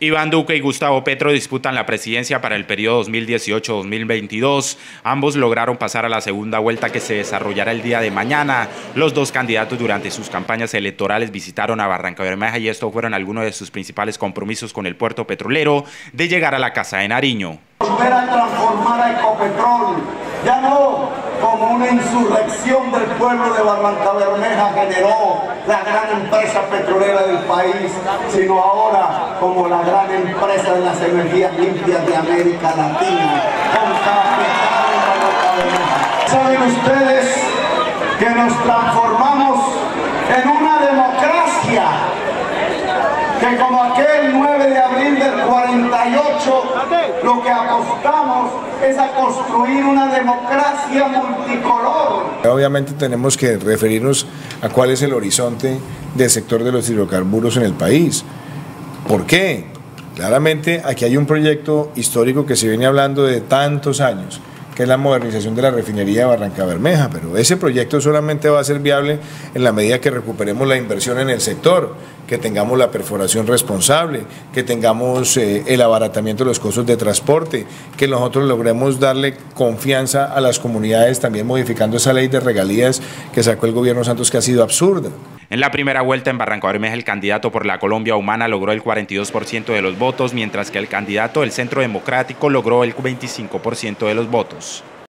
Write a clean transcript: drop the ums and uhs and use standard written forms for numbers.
Iván Duque y Gustavo Petro disputan la presidencia para el periodo 2018-2022. Ambos lograron pasar a la segunda vuelta que se desarrollará el día de mañana. Los dos candidatos durante sus campañas electorales visitaron a Barrancabermeja y estos fueron algunos de sus principales compromisos con el puerto petrolero de llegar a la Casa de Nariño. Volver a transformar a Ecopetrol, ya no como una insurrección del pueblo de Barrancabermeja generó la gran empresa petrolera del país, sino ahora como la gran empresa de las energías limpias de América Latina, con capital en Barrancabermeja. ¿Saben ustedes que nos transformamos en una democracia? Que como aquel 9 de abril del 48, lo que apostamos es a construir una democracia multicolor. Obviamente tenemos que referirnos a cuál es el horizonte del sector de los hidrocarburos en el país. ¿Por qué? Claramente aquí hay un proyecto histórico que se viene hablando de tantos años, que es la modernización de la refinería de Barrancabermeja, pero ese proyecto solamente va a ser viable en la medida que recuperemos la inversión en el sector, que tengamos la perforación responsable, que tengamos el abaratamiento de los costos de transporte, que nosotros logremos darle confianza a las comunidades, también modificando esa ley de regalías que sacó el gobierno Santos, que ha sido absurda. En la primera vuelta en Barrancabermeja, el candidato por la Colombia Humana logró el 42% de los votos, mientras que el candidato del Centro Democrático logró el 25% de los votos.